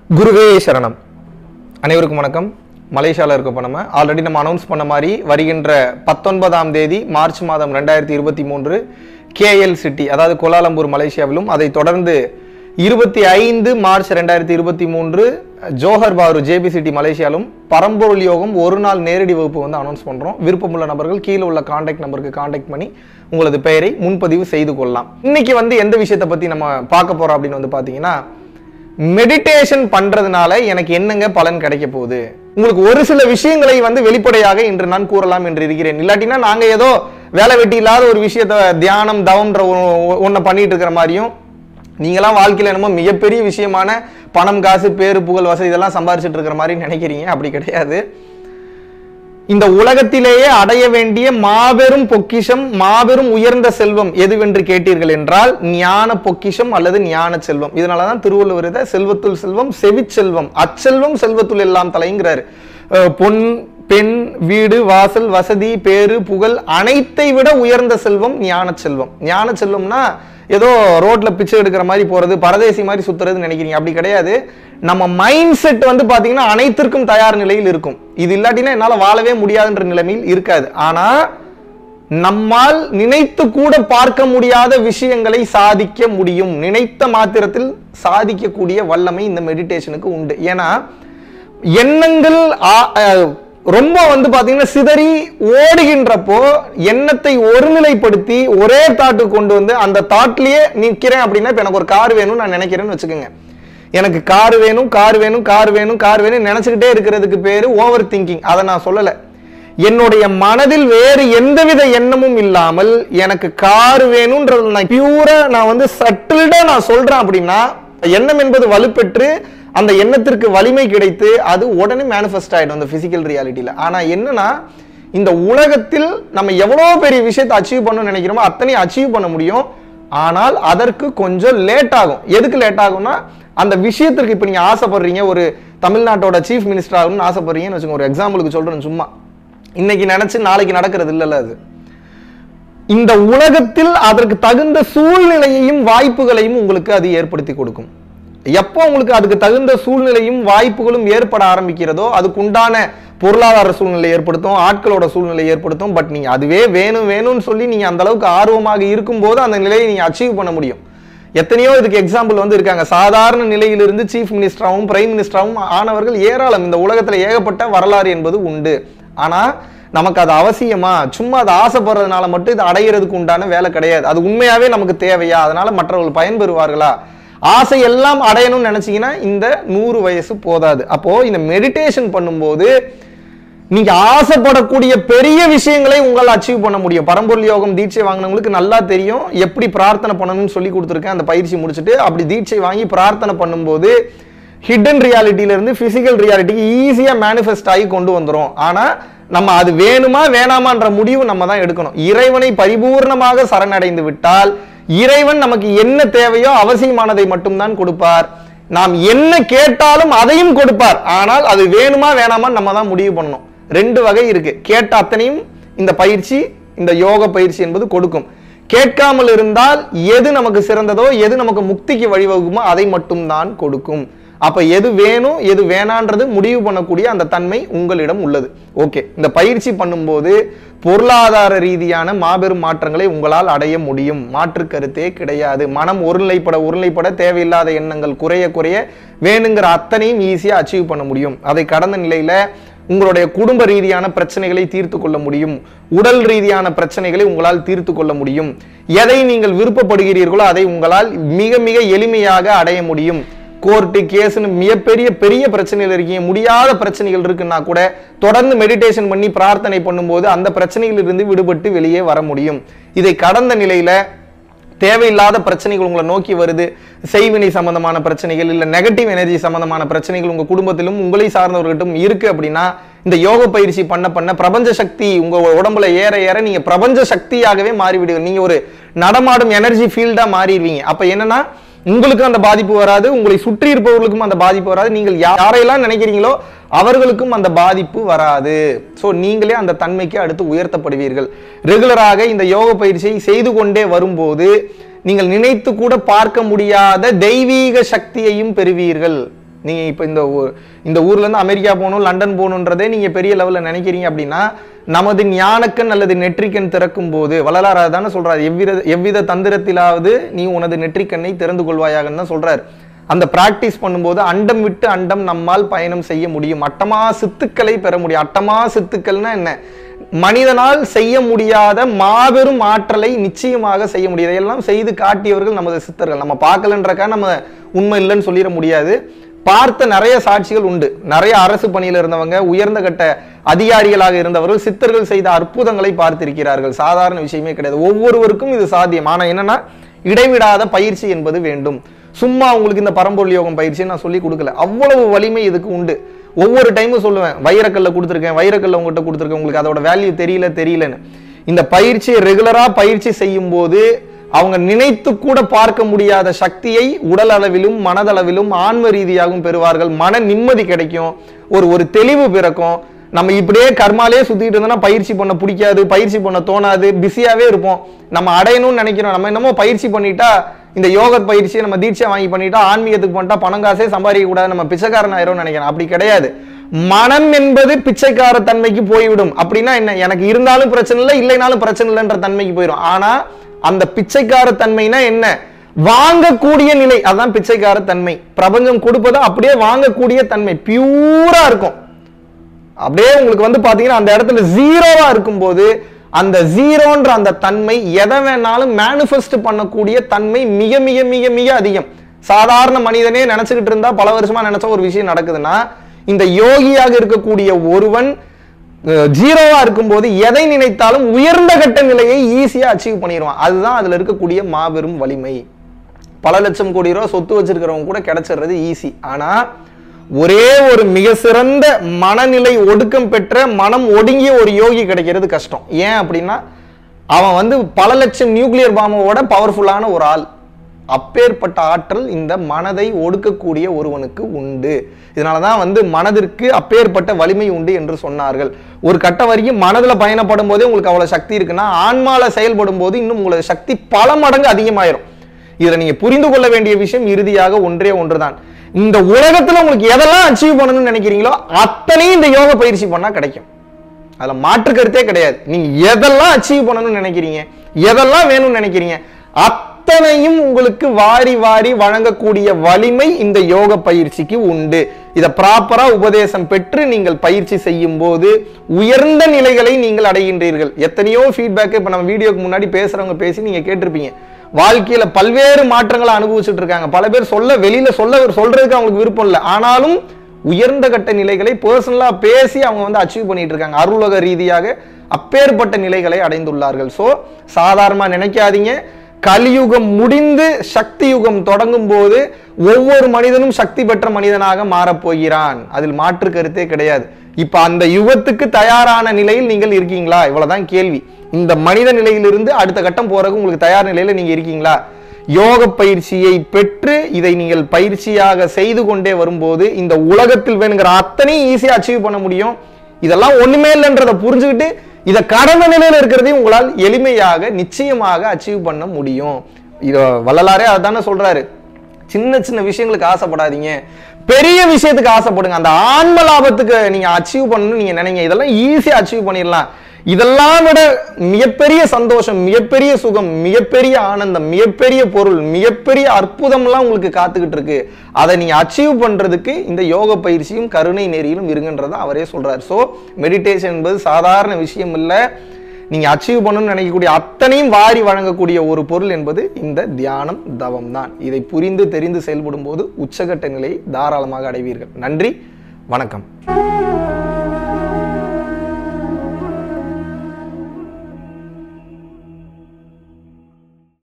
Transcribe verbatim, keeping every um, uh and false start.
குருவே சரணம். அனைவருக்கும் வணக்கம். மலேசியாவில் இருக்கப்போ நம்ம ஆல்ரெடி நம்ம அனௌன்ஸ் பண்ண மாதிரி வருகின்ற பத்தொன்பதாம் தேதி மார்ச் மாதம் ரெண்டாயிரத்தி இருபத்தி மூன்று கேஎல் சிட்டி, அதாவது கோலாலம்பூர் மலேசியாவிலும், அதை தொடர்ந்து இருபத்தி ஐந்து மார்ச் ரெண்டாயிரத்தி இருபத்தி மூன்று ஜோஹர் பாரு ஜேபி சிட்டி மலேசியாவிலும் பரம்பொருள் யோகம் ஒரு நாள் நேரடி வகுப்பு வந்து அனௌன்ஸ் பண்ணுறோம். விருப்பமுள்ள நபர்கள் கீழே உள்ள கான்டாக்ட் நம்பருக்கு கான்டாக்ட் பண்ணி உங்களது பெயரை முன்பதிவு செய்து கொள்ளலாம். இன்னைக்கு வந்து எந்த விஷயத்தை பற்றி நம்ம பார்க்க போகிறோம் அப்படின்னு வந்து பார்த்தீங்கன்னா, மெடிடேஷன் பண்றதுனால எனக்கு என்னங்க பலன் கிடைக்க போகுது, உங்களுக்கு ஒரு சில விஷயங்களை வந்து வெளிப்படையாக இன்று நான் கூறலாம் என்று இருக்கிறேன். இல்லாட்டினா நாங்க ஏதோ வேலை வெட்டி இல்லாத ஒரு விஷயத்த தியானம் தவம்ன்ற ஒன்ன பண்ணிட்டு இருக்கிற மாதிரியும், நீங்களாம் வாழ்க்கையில என்னமோ மிகப்பெரிய விஷயமான பணம் காசு பேரு புகழ் வசதி இதெல்லாம் சம்பாதிச்சுட்டு இருக்கிற மாதிரி நினைக்கிறீங்க. அப்படி கிடையாது. இந்த உலகத்திலேயே அடைய வேண்டிய மாபெரும் பொக்கிஷம், மாபெரும் உயர்ந்த செல்வம் எதுவென்று கேட்டீர்கள் என்றால் ஞான பொக்கிஷம் அல்லது ஞான செல்வம். இதனாலதான் திருவள்ளுவர் இதை செல்வத்துள் செல்வம் செவிச்செல்வம் அச்செல்வம் செல்வத்துள் எல்லாம் தலைங்கிறாரு. பொன் பெண் வீடு வாசல் வசதி பேரு புகழ் அனைத்தை விட உயர்ந்த செல்வம் ஞான செல்வம். ஞான செல்வம்னா ஏதோ ரோட்ல பிச்சை எடுக்கிற மாதிரி போறது, பரதேசி மாதிரி சுத்துறதுன்னு நினைக்கிறீங்க. அப்படி கிடையாது. நம்ம மைண்ட் செட் வந்து பாத்தீங்கன்னா அனைத்திற்கும் தயார் நிலையில் இருக்கும். இது இல்லாட்டினா என்னால வாழவே முடியாதுன்ற நிலைமையில் இருக்காது. ஆனா நம்மால் நினைத்து கூட பார்க்க முடியாத விஷயங்களை சாதிக்க முடியும். நினைத்த மாத்திரத்தில் சாதிக்கக்கூடிய வல்லமை இந்த மெடிடேஷனுக்கு உண்டு. ஏன்னா எண்ணங்கள் ரொம்ப வந்து பாத்தீங்கன்னா சிதறி ஓடுகின்றப்போ எண்ணத்தை ஒருநிலைப்படுத்தி ஒரே தாட்டு கொண்டு வந்து அந்த தாட்லயே நிற்கிறேன் அப்படின்னா, இப்ப எனக்கு ஒரு கார் வேணும்னு நான் நினைக்கிறேன்னு வச்சுக்கோங்க. எனக்கு கார் வேணும் கார் வேணும் கார் வேணும் கார் வேணும் நினைச்சுக்கிட்டே இருக்கிறதுக்கு பேரு ஓவர் திங்கிங். அதை நான் சொல்லல. என்னுடைய மனதில் வேறு எந்தவித எண்ணமும் இல்லாமல் எனக்கு கார் வேணும்ன்றது நான் பியூரா நான் வந்து சட்டில்டா நான் சொல்றேன் அப்படின்னா, எண்ணம் என்பது வலுப்பெற்று அந்த எண்ணத்திற்கு வலிமை கிடைத்து அது உடனே மேனிஃபெஸ்ட் ஆயிடும் அந்த பிசிக்கல் ரியாலிட்டியில. ஆனா என்னன்னா, இந்த உலகத்தில் நம்ம எவ்வளவு பெரிய விஷயத்தை அச்சீவ் பண்ணணும்னு நினைக்கிறோமோ அத்தனையும் அச்சீவ் பண்ண முடியும். ஆனால் அதற்கு கொஞ்சம் லேட் ஆகும். எதுக்கு லேட் ஆகும்னா, அந்த விஷயத்திற்கு இப்ப நீங்க ஆசைப்படுறீங்க, ஒரு தமிழ்நாட்டோட சீஃப் மினிஸ்டர் ஆகணும்னு ஆசைப்படுறீங்கன்னு வச்சுக்கோங்க. ஒரு எக்ஸாம்பிளுக்கு சொல்றேன் சும்மா. இன்னைக்கு நினைச்சு நாளைக்கு நடக்கிறது இல்லைல்ல. அது இந்த உலகத்தில் அதற்கு தகுந்த சூழ்நிலையையும் வாய்ப்புகளையும் உங்களுக்கு அது ஏற்படுத்தி கொடுக்கும். எப்போ உங்களுக்கு அதுக்கு தகுந்த சூழ்நிலையும் வாய்ப்புகளும் ஏற்பட ஆரம்பிக்கிறதோ அதுக்கு உண்டான பொருளாதார சூழ்நிலை ஏற்படுத்தும், ஆட்களோட சூழ்நிலை ஏற்படுத்தும். பட் நீங்க அதுவே வேணும் வேணும்னு சொல்லி நீங்க அந்த அளவுக்கு ஆர்வமாக இருக்கும் போது அந்த நிலையை நீங்க அச்சீவ் பண்ண முடியும். எத்தனையோ இதுக்கு எக்ஸாம்பிள் வந்து இருக்காங்க. சாதாரண நிலையிலிருந்து சீஃப் மினிஸ்டராகவும் பிரைம் மினிஸ்டராகவும் ஆனவர்கள் ஏராளம். இந்த உலகத்துல ஏகப்பட்ட வரலாறு என்பது உண்டு. ஆனா நமக்கு அது அவசியமா? சும்மா அது ஆசைப்படுறதுனால மட்டும் இது அடையிறதுக்கு உண்டான வேலை கிடையாது. அது உண்மையாவே நமக்கு தேவையா? அதனால மற்றவர்கள் பயன்பெறுவார்களா? ஆசை எல்லாம் அடையணும்னு நினைச்சீங்கன்னா இந்த நூறு வயசு போதாது. அப்போ இந்த மெடிடேஷன் பண்ணும்போது நீங்க ஆசைப்படக்கூடிய பெரிய விஷயங்களை உங்களால் அச்சீவ் பண்ண முடியும். பரம்பொருள் யோகம் தீட்சை வாங்கினவங்களுக்கு நல்லா தெரியும் எப்படி பிரார்த்தனை பண்ணணும்னு சொல்லி கொடுத்துருக்கேன். அந்த பயிற்சி முடிச்சுட்டு அப்படி தீட்சை வாங்கி பிரார்த்தனை பண்ணும்போது ஹிடன் ரியாலிட்டியில இருந்து பிசிக்கல் ரியாலிட்டிக்கு ஈஸியா மேனிஃபெஸ்ட் ஆகி கொண்டு வந்துரும். ஆனா நம்ம அது வேணுமா வேணாமான்ற முடிவு நம்ம தான் எடுக்கணும். இறைவனை பரிபூர்ணமாக சரணடைந்து விட்டால் இறைவன் நமக்கு என்ன தேவையோ அவசியமானதை மட்டும்தான் கொடுப்பார். நாம் என்ன கேட்டாலும் அதையும் கொடுப்பார். ஆனால் அது வேணுமா வேணாமா நம்ம தான் முடிவு பண்ணணும். ரெண்டு வகை இருக்கு. கேட்ட அத்தனையும் இந்த பயிற்சி, இந்த யோக பயிற்சி என்பது கொடுக்கும். கேட்காமல் இருந்தால் எது நமக்கு சிறந்ததோ எது நமக்கு முக்திக்கு வழிவகுக்குமோ அதை மட்டும்தான் கொடுக்கும். அப்ப எது வேணும் எது வேணான்றது முடிவு பண்ணக்கூடிய அந்த தன்மை உங்களிடம் உள்ளது. ஓகே, இந்த பயிற்சி பண்ணும்போது பொருளாதார ரீதியான மாபெரும் மாற்றங்களை உங்களால் அடைய முடியும். மாற்று கருத்தே கிடையாது. மனம் ஒருநிலைப்பட ஒருநிலைப்பட தேவையில்லாத எண்ணங்கள் குறைய குறைய வேணுங்கிற அத்தனையும் ஈஸியா அச்சீவ் பண்ண முடியும். அதை கடந்த நிலையில உங்களுடைய குடும்ப ரீதியான பிரச்சனைகளை தீர்த்து கொள்ள முடியும். உடல் ரீதியான பிரச்சனைகளை உங்களால் தீர்த்து கொள்ள முடியும். எதை நீங்கள் விருப்பப்படுகிறீர்களோ அதை உங்களால் மிக மிக எளிமையாக அடைய முடியும். கோர்ட்டு கேஸ்னு மிகப்பெரிய பெரிய பிரச்சனைகள் இருக்கீங்க, முடியாத பிரச்சனைகள் இருக்குன்னா கூட தொடர்ந்து மெடிடேஷன் பண்ணி பிரார்த்தனை பண்ணும்போது அந்த பிரச்சனைகளிலிருந்து விடுபட்டு வெளியே வர முடியும். இதை கடந்த நிலையில தேவையில்லாத பிரச்சனைகள் உங்களை நோக்கி வருது, செய்வினை சம்பந்தமான பிரச்சனைகள் இல்ல நெகட்டிவ் எனர்ஜி சம்பந்தமான பிரச்சனைகள் உங்க குடும்பத்திலும் உங்களை சார்ந்தவர்கிட்டும் இருக்கு அப்படின்னா, இந்த யோக பயிற்சி பண்ண பண்ண பிரபஞ்ச சக்தி உங்க உடம்புல ஏற ஏற நீங்க பிரபஞ்ச சக்தியாகவே மாறிவிடுவீங்க. நீங்க ஒரு நடமாடும் எனர்ஜி ஃபீல்டா மாறிடுவீங்க. அப்ப என்னன்னா உங்களுக்கு அந்த பாதிப்பு வராது, உங்களை சுற்றி இருப்பவர்களுக்கும் அந்த பாதிப்பு வராது. நீங்கள் யாரையெல்லாம் நினைக்கிறீங்களோ அவர்களுக்கும் அந்த பாதிப்பு வராது. சோ நீங்களே அந்த தன்மைக்கு அடுத்து உயர்த்தப்படுவீர்கள். ரெகுலராக இந்த யோக பயிற்சியை செய்து கொண்டே வரும்போது நீங்கள் நினைத்து கூட பார்க்க முடியாத தெய்வீக சக்தியையும் பெறுவீர்கள். நீங்க இப்ப இந்த இந்த ஊர்ல இருந்து அமெரிக்கா போகணும், லண்டன் போகணுன்றதே நீங்க பெரிய லெவல்ல நினைக்கிறீங்க அப்படின்னா, நமது ஞானக்கண் அல்லது நெற்றிக்கண் திறக்கும் போது வள்ளலார் தானே சொல்றாரு, எவ்வித எவ்வித தந்திரத்திலாவது நீ உனது நெற்றிக்கண்ணை திறந்து கொள்வாயாகன்னு தான் சொல்றாரு. அந்த பிராக்டிஸ் பண்ணும்போது அண்டம் விட்டு அண்டம் நம்மால் பயணம் செய்ய முடியும். அட்டமா சித்துக்களை பெற முடியும். அட்டமா சித்துக்கள்னா என்ன? மனிதனால் செய்ய முடியாத மாபெரும் ஆற்றலை நிச்சயமாக செய்ய முடியாது. எல்லாம் செய்து காட்டியவர்கள் நமது சித்தர்கள். நம்ம பார்க்கலன்றக்கா நம்ம உண்மை இல்லைன்னு சொல்லிட முடியாது. பார்த்த நிறைய சாட்சிகள் உண்டு. நிறைய அரசு பணியில் இருந்தவங்க, உயர்ந்த கட்ட அதிகாரிகளாக இருந்தவர்கள் சித்தர்கள் செய்த அற்புதங்களை பார்த்திருக்கிறார்கள். சாதாரண விஷயமே கிடையாது. ஒவ்வொருவருக்கும் இது சாத்தியம். ஆனா என்னன்னா, இடைவிடாத பயிற்சி என்பது வேண்டும். சும்மா உங்களுக்கு இந்த பரம்பொருள் யோகம் பயிற்சி நான் சொல்லி கொடுக்கல. அவ்வளவு வலிமை இதுக்கு உண்டு. ஒவ்வொரு டைமும் சொல்லுவேன், வைரக்கல்ல கொடுத்துருக்கேன், வைரக்கல்ல உங்ககிட்ட கொடுத்துருக்கேன், உங்களுக்கு அதோட வேல்யூ தெரியல தெரியலன்னு. இந்த பயிற்சியை ரெகுலரா பயிற்சி செய்யும் போது அவங்க நினைத்து கூட பார்க்க முடியாத சக்தியை உடல் அளவிலும் மனதளவிலும் ஆன்ம ரீதியாகவும் பெறுவார்கள். மன நிம்மதி கிடைக்கும், ஒரு ஒரு தெளிவு பிறக்கும். நம்ம இப்படியே கர்மாலே சுத்திட்டு இருந்தோம்னா பயிற்சி பண்ண பிடிக்காது, பயிற்சி பண்ண தோணாது, பிஸியாவே இருப்போம். நம்ம அடையணும்னு நினைக்கிறோம். நம்ம என்னமோ பயிற்சி பண்ணிட்டா, இந்த யோக பயிற்சியை நம்ம தீட்சை வாங்கி பண்ணிட்டா, ஆன்மீகத்துக்கு பண்ணிட்டா பணம் காசே சம்பாதிக்க கூடாது, நம்ம பிச்சைக்காரன் ஆயிரும் நினைக்கிறோம். அப்படி கிடையாது. மனம் என்பது பிச்சைக்கார தன்மைக்கு போய்விடும். அப்படின்னா என்ன? எனக்கு இருந்தாலும் பிரச்சனை இல்லை, இல்லைனாலும் பிரச்சனை இல்லைன்ற தன்மைக்கு போயிடும். ஆனா அந்த பிச்சைக்கார தன்மைனா என்ன? வாங்கக்கூடிய நிலை, அதான் பிச்சைக்கார தன்மை. பிரபஞ்சம் கொடுப்பதை அப்படியே வாங்கக்கூடிய தன்மை பியூரா இருக்கும். அப்படியே உங்களுக்கு வந்து பாத்தீங்கன்னா அந்த இடத்துல ஜீரோவா இருக்கும் போது அந்த ஜீரோன்ற அந்த தன்மை எதை வேணாலும் மேனிஃபெஸ்ட் பண்ணக்கூடிய தன்மை மிக மிக மிக மிக அதிகம். சாதாரண மனிதனே நினைச்சுக்கிட்டு இருந்தா பல வருஷமா நினைச்ச ஒரு விஷயம் நடக்குதுன்னா, இந்த யோகியாக இருக்கக்கூடிய ஒருவன் ஜீரோவா இருக்கும்போது எதை நினைத்தாலும் உயர்ந்த கட்ட நிலையை ஈஸியா அச்சீவ் பண்ணிடுவான். அதுதான் அதுல இருக்கக்கூடிய மாபெரும் வலிமை. பல லட்சம் கோடி ரூபாய் சொத்து வச்சிருக்கிறவங்க கூட கிடைச்சிடுறது ஈஸி. ஆனா ஒரே ஒரு மிக சிறந்த மனநிலை ஒடுக்கம் பெற்ற மனம் ஒடுங்கிய ஒரு யோகி கிடைக்கிறது கஷ்டம். ஏன் அப்படின்னா, அவன் வந்து பல லட்சம் நியூக்ளியர் பாம்போட பவர்ஃபுல்லான ஒரு ஆள். அப்பேற்பட்ட ஆற்றல் இந்த மனதை ஒடுக்கக்கூடிய ஒருவனுக்கு உண்டு. இதனாலதான் வந்து மனதிற்கு அப்பேற்பட்ட வலிமை உண்டு என்று சொன்னார்கள். ஒரு கட்ட வரைக்கும் மனதுல பயணப்படும் போதே உங்களுக்கு அவ்வளவு சக்தி இருக்குன்னா, ஆன்மால செயல்படும் போது இன்னும் உங்களுக்கு சக்தி பல மடங்கு அதிகமாயிரும். இதை நீங்க புரிந்து கொள்ள வேண்டிய விஷயம் இறுதியாக ஒன்றே ஒன்றுதான். இந்த உலகத்துல உங்களுக்கு எதெல்லாம் அச்சீவ் பண்ணணும்னு நினைக்கிறீங்களோ அத்தனையும் இந்த யோக பயிற்சி பண்ணா கிடைக்கும். அதுல மாற்று கருத்தே கிடையாது. நீங்க எதெல்லாம் அச்சீவ் பண்ணணும்னு நினைக்கிறீங்க, எதெல்லாம் வேணும்னு நினைக்கிறீங்க, அத்தனையும் உங்களுக்கு வாரி வாரி வழங்கக்கூடிய வலிமை இந்த யோக பயிற்சிக்கு உண்டு. இதை ப்ராப்பரா உபதேசம் பெற்று நீங்கள் பயிற்சி செய்யும் போது உயர்ந்த நிலைகளை நீங்கள் அடைகின்றீர்கள். எத்தனையோ ஃபீட்பேக் இப்ப நம்ம வீடியோக்கு முன்னாடி பேசுறவங்க பேசி நீங்க கேட்டிருப்பீங்க. வாழ்க்கையில பல்வேறு மாற்றங்களை அனுபவிச்சுட்டு இருக்காங்க. பல பேர் சொல்ல வெளியில சொல்ல சொல்றதுக்கு அவங்களுக்கு விருப்பம் இல்லை. ஆனாலும் உயர்ந்த கட்ட நிலைகளை பர்சனலா பேசி அவங்க வந்து அச்சீவ் பண்ணிட்டு இருக்காங்க. அருளுலக ரீதியாக அப்பேற்பட்ட நிலைகளை அடைந்துள்ளார்கள். சோ சாதாரணமா நினைக்காதீங்க. கலியுகம் முடிந்து சக்தி யுகம் தொடங்கும் போது ஒவ்வொரு மனிதனும் சக்தி பெற்ற மனிதனாக மாறப்போகிறான். அதில் மாற்று கருத்தே கிடையாது. இப்ப அந்த யுகத்துக்கு தயாரான நிலையில் நீங்கள் இருக்கீங்களா? இவ்வளவுதான் கேள்வி. இந்த மனித நிலையிலிருந்து அடுத்த கட்டம் போறதுக்கு உங்களுக்கு தயார் நிலையில நீங்க இருக்கீங்களா? யோக பயிற்சியை பெற்று இதை நீங்கள் பயிற்சியாக செய்து கொண்டே வரும்போது இந்த உலகத்தில் வேணுங்கிற அத்தனையும் ஈஸியா அச்சீவ் பண்ண முடியும். இதெல்லாம் ஒண்ணுமே இல்லைன்றதை புரிஞ்சுக்கிட்டு இதை கடந்த நிலையில இருக்கிறதையும் உங்களால் எளிமையாக நிச்சயமாக அச்சீவ் பண்ண முடியும். இத வள்ளலாரே அதானே சொல்றாரு, சின்ன சின்ன விஷயங்களுக்கு ஆசைப்படாதீங்க, பெரிய விஷயத்துக்கு ஆசைப்படுங்க. அந்த ஆன்ம லாபத்துக்கு நீங்க அச்சீவ் பண்ணணும்னு நீங்க நினைங்க, இதெல்லாம் ஈஸியா அச்சீவ் பண்ணிடலாம். இதெல்லாம் விட மிகப்பெரிய சந்தோஷம், மிகப்பெரிய சுகம், மிகப்பெரிய ஆனந்தம், மிகப்பெரிய பொருள், மிகப்பெரிய அற்புதம் எல்லாம் உங்களுக்கு காத்துக்கிட்டு இருக்கு. அதை நீங்க அச்சீவ் பண்றதுக்கு இந்த யோக பயிற்சியும் கருணை நெறியிலும் இருங்கன்றத அவரே சொல்றாரு. சோ மெடிடேஷன் என்பது சாதாரண விஷயம் இல்லை. நீங்க அச்சீவ் பண்ணணும்னு நினைக்கக்கூடிய அத்தனையும் வாரி வழங்கக்கூடிய ஒரு பொருள் என்பது இந்த தியானம், தவம் தான். இதை புரிந்து தெரிந்து செயல்படும் போது உச்சகட்ட நிலையை தாராளமாக அடைவீர்கள். நன்றி, வணக்கம்.